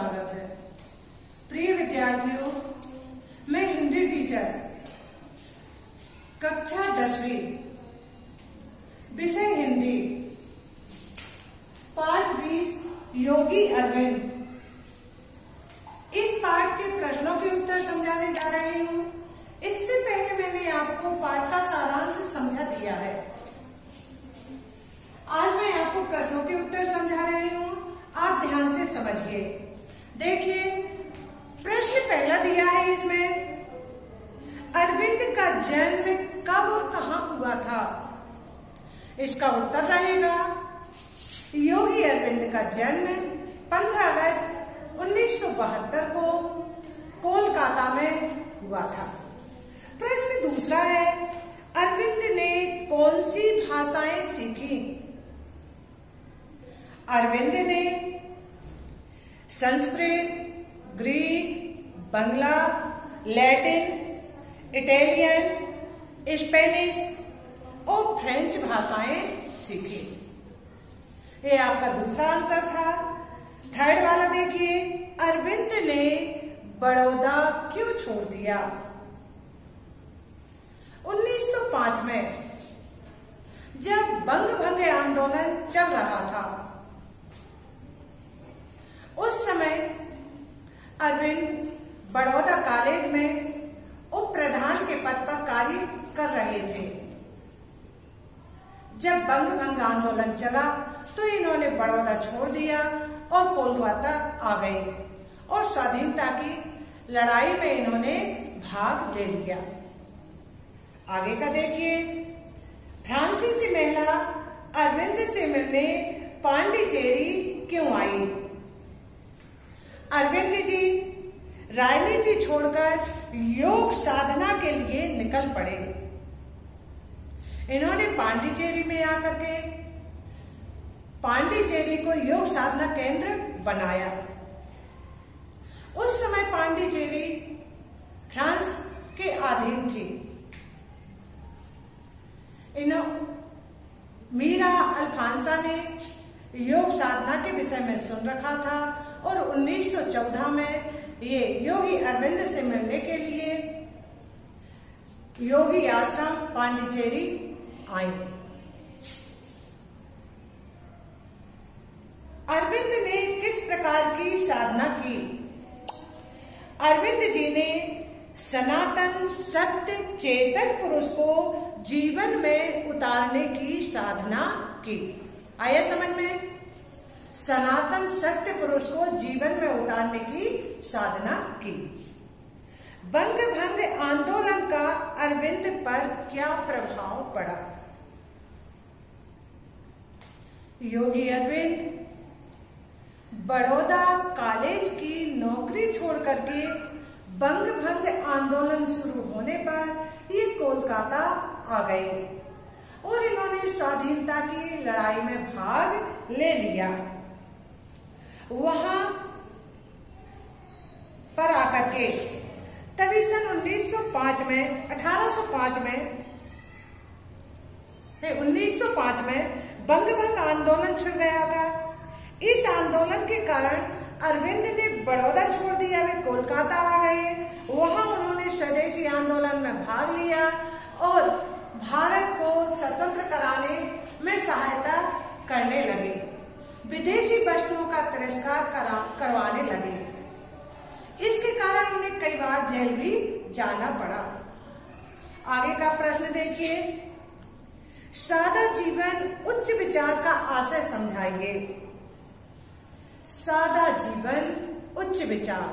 स्वागत है। प्रिय विद्यार्थियों, मैं हिंदी टीचर कक्षा 10वीं विषय हिंदी पाठ 20 योगी अरविंद इस पाठ के प्रश्नों के उत्तर समझाने जा रही हूँ। इससे पहले मैंने आपको पाठ का सारांश समझा दिया है। आज मैं आपको प्रश्नों के उत्तर समझा रही हूँ, आप ध्यान से समझिए। देखिए, प्रश्न पहला दिया है इसमें, अरविंद का जन्म कब और कहाँ हुआ था? इसका उत्तर रहेगा, योगी अरविंद का जन्म 15 अगस्त 1972 को कोलकाता में हुआ था। प्रश्न दूसरा है, अरविंद ने कौन सी भाषाएं सीखी? अरविंद ने Sanskrit, Greek, Bangla, Latin, Italian, Spanish और फ्रेंच भाषाएं सीखी। ये आपका दूसरा आंसर था। थर्ड वाला देखिए, अरविंद ने बड़ौदा क्यों छोड़ दिया? 1905 में जब बंग भंग आंदोलन चल रहा था, उस समय अरविंद बड़ौदा कॉलेज में उप प्रधान के पद पर कार्य कर रहे थे। जब बंग भंग आंदोलन चला तो इन्होंने बड़ौदा छोड़ दिया और कोलकाता आ गए और स्वाधीनता की लड़ाई में इन्होंने भाग ले लिया। आगे का देखिए, फ्रांसीसी महिला अरविंद से मिलने पांडिचेरी क्यों आई? अरविंद जी राजनीति छोड़कर योग साधना के लिए निकल पड़े। इन्होंने पांडिचेरी में आकर के पांडिचेरी को योग साधना केंद्र बनाया। उस समय पांडिचेरी फ्रांस के अधीन थी। मीरा अल्फांसा ने योग साधना के विषय में सुन रखा था और 1914 में ये योगी अरविंद से मिलने के लिए योगी आश्रम पांडिचेरी आई। अरविंद ने किस प्रकार की साधना की? अरविंद जी ने सनातन सत्य चेतन पुरुष को जीवन में उतारने की साधना की। आया समझ में? सनातन सत्य पुरुष को जीवन में उतारने की साधना की। बंग भंग आंदोलन का अरविंद पर क्या प्रभाव पड़ा? योगी अरविंद बड़ौदा कॉलेज की नौकरी छोड़ करके बंग भंग आंदोलन शुरू होने पर ये कोलकाता आ गए और इन्होंने स्वाधीनता की लड़ाई में भाग ले लिया। वहां पर आकर के तभी सन 1905 में बंग भंग आंदोलन छिड़ गया था। इस आंदोलन के कारण अरविंद ने बड़ौदा छोड़ दिया, वे कोलकाता आ गए। वहां उन्होंने स्वदेशी आंदोलन में भाग लिया और भारत को स्वतंत्र कराने में सहायता करने लगे। विदेशी वस्तुओं का तिरस्कार करवाने लगे। इसके कारण उन्हें कई बार जेल भी जाना पड़ा। आगे का प्रश्न देखिए, सादा जीवन उच्च विचार का आशय समझाइए। सादा जीवन उच्च विचार,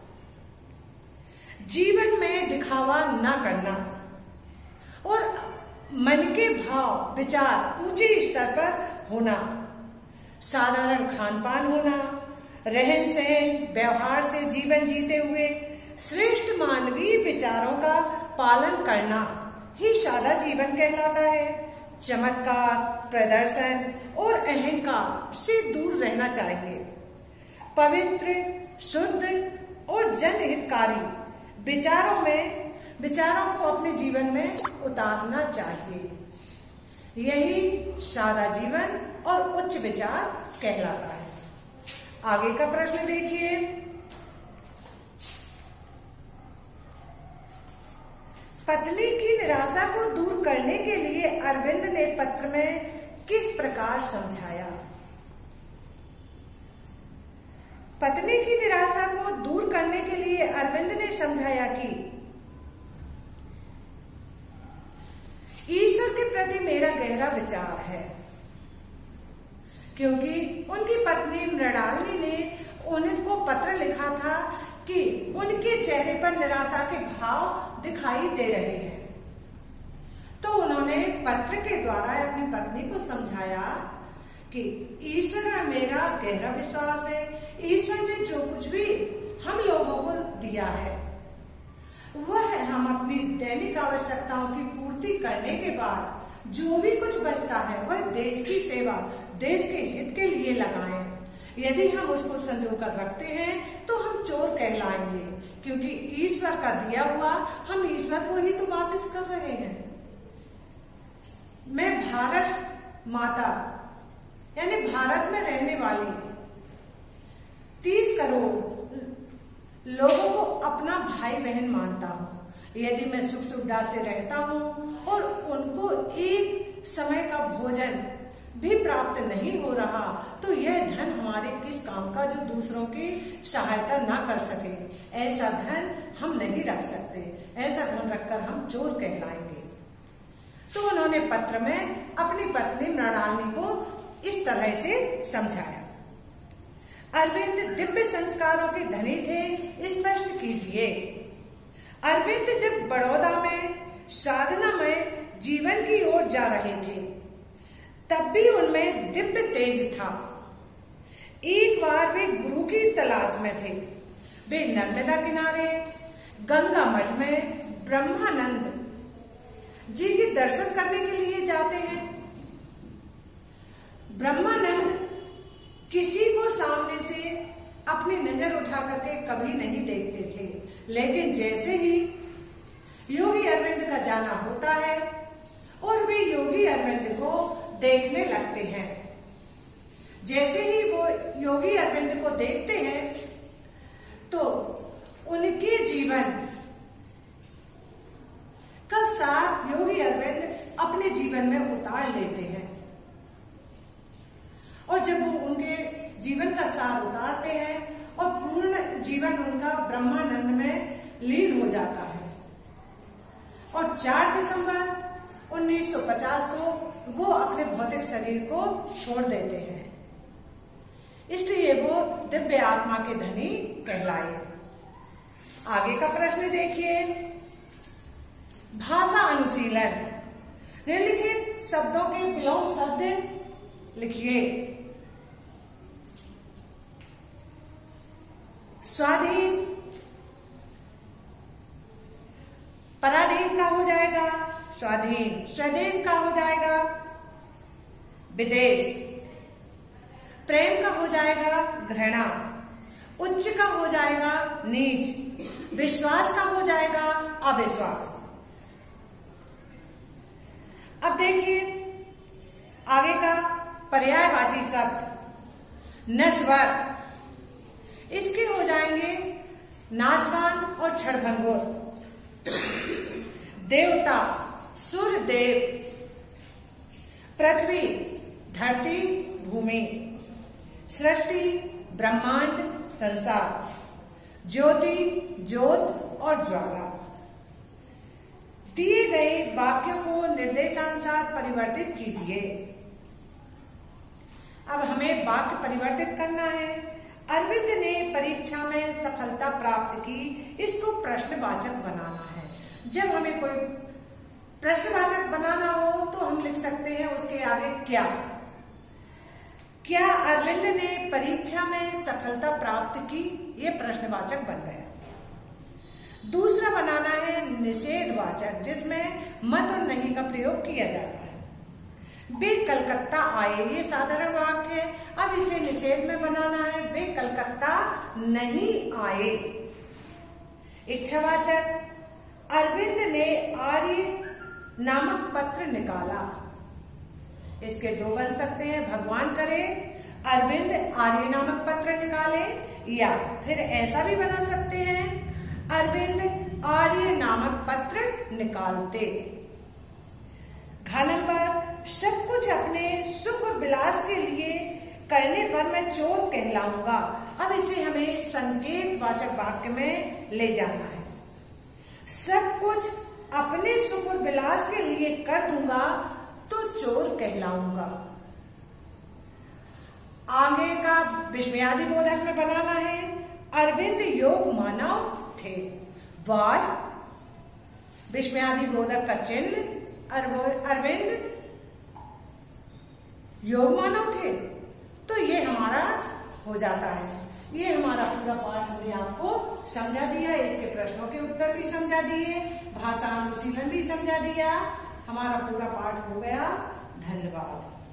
जीवन में दिखावा न करना और मन के भाव विचार ऊंचे स्तर पर होना, साधारण खान पान होना, रहन सहन व्यवहार से जीवन जीते हुए श्रेष्ठ मानवीय विचारों का पालन करना ही सादा जीवन कहलाता है। चमत्कार, प्रदर्शन और अहंकार से दूर रहना चाहिए। पवित्र, शुद्ध और जनहितकारी विचारों को अपने जीवन में उतारना चाहिए। यही सादा जीवन और उच्च विचार कहलाता है। आगे का प्रश्न देखिए। पत्नी की निराशा को दूर करने के लिए अरविंद ने पत्र में किस प्रकार समझाया? पत्नी की निराशा को दूर करने के लिए अरविंद ने समझाया कि ईश्वर के प्रति मेरा गहरा विचार है, क्योंकि उनकी पत्नी मृणालिनी ने उनको पत्र लिखा था कि उनके चेहरे पर निराशा के भाव दिखाई दे रहे हैं। तो उन्होंने पत्र के द्वारा अपनी पत्नी को समझाया कि ईश्वर में मेरा गहरा विश्वास है। ईश्वर ने जो कुछ भी हम लोगों को दिया है वह हम अपनी दैनिक आवश्यकताओं की पूर्ति करने के बाद जो भी कुछ बचता है वह देश की सेवा, देश के हित के लिए लगाएं। यदि हम उसको संजो कर रखते हैं तो हम चोर कहलाएंगे, क्योंकि ईश्वर का दिया हुआ हम ईश्वर को ही तो वापस कर रहे हैं। मैं भारत माता यानी भारत में रहने वाली 30 करोड़ लोगों को अपना भाई बहन मानता हूँ। यदि मैं सुख सुविधा से रहता हूँ और उनको एक समय का भोजन भी प्राप्त नहीं हो रहा तो यह धन हमारे किस काम का जो दूसरों की सहायता ना कर सके। ऐसा धन हम नहीं रख सकते, ऐसा धन रखकर हम चोर कहलाएंगे। तो उन्होंने पत्र में अपनी पत्नी मृणालिनी को इस तरह से समझाया। अरविंद दिव्य संस्कारों के धनी थे, स्पष्ट कीजिए। अरविंद जब बड़ौदा में साधनामय जीवन की ओर जा रहे थे तब भी उनमें दिव्य तेज था। एक बार वे गुरु की तलाश में थे। वे नर्मदा किनारे गंगा मठ में ब्रह्मानंद जी के दर्शन करने के लिए जाते हैं। ब्रह्मानंद किसी को सामने से अपनी नजर उठा करके कभी नहीं देखते थे, लेकिन जैसे ही योगी अरविंद का जाना होता है और वे योगी अरविंद को देखने लगते हैं। जैसे ही वो योगी अरविंद को देखते हैं तो उनके जीवन का सार योगी अरविंद अपने जीवन में उतार लेते हैं। और जब वो उनके जीवन का सार उतारते हैं और पूर्ण जीवन उनका ब्रह्मानंद में लीन हो जाता है और 4 दिसंबर 1950 को वो अपने भौतिक शरीर को छोड़ देते हैं। इसलिए वो दिव्य आत्मा के धनी कहलाए। आगे का प्रश्न देखिए। भाषा अनुशीलन। निम्नलिखित शब्दों के विलोम शब्द लिखिए। स्वाधीन, पराधीन का हो जाएगा स्वाधीन, स्वदेश का हो जाएगा विदेश, प्रेम का हो जाएगा घृणा, उच्च का हो जाएगा नीच, विश्वास का हो जाएगा अविश्वास। अब देखिए आगे का पर्यायवाची शब्द नश्वर। इसके हो जाएंगे नाशवान और क्षणभंगुर। देवता सूर्य देव, पृथ्वी धरती भूमि, सृष्टि ब्रह्मांड संसार, ज्योति ज्योत और ज्वाला। दिए गए वाक्यों को निर्देशानुसार परिवर्तित कीजिए। अब हमें वाक्य परिवर्तित करना है। अरविंद ने परीक्षा में सफलता प्राप्त की, इसको प्रश्नवाचक बनाना है। जब हमें कोई प्रश्नवाचक बनाना हो तो हम लिख सकते हैं उसके आगे क्या। क्या अरविंद ने परीक्षा में सफलता प्राप्त की, ये प्रश्नवाचक बन गया। दूसरा बनाना है निषेधवाचक, जिसमें मत और नहीं का प्रयोग किया जाता है। वे कलकत्ता आए, ये साधारण वाक्य है। अब इसे निषेध में बनाना है, वे कलकत्ता नहीं आए। इच्छावाचक, अरविंद ने आर्य नामक पत्र निकाला। इसके 2 बन सकते हैं। भगवान करे अरविंद आर्य नामक पत्र निकाले। या फिर ऐसा भी बना सकते हैं, अरविंद आर्य नामक पत्र निकालते। घ नंबर, सब कुछ अपने सुख और विलास के लिए करने पर मैं चोर कहलाऊंगा। अब इसे हमें संकेत वाचक वाक्य में ले जाना है। सब कुछ अपने सुख और विलास के लिए कर दूंगा तो चोर कहलाऊंगा। आगे का विस्मयादि बोधक में बनाना है। अरविंद योग मानव थे। वार विस्मयादि बोधक का चिन्ह, अरविंद योग मानव थे, तो ये हमारा हो जाता है। ये हमारा पूरा पाठ हमने आपको समझा दिया, इसके प्रश्नों के उत्तर भी समझा दिए, भाषा अनुशीलन भी समझा दिया। हमारा पूरा पाठ हो गया। धन्यवाद।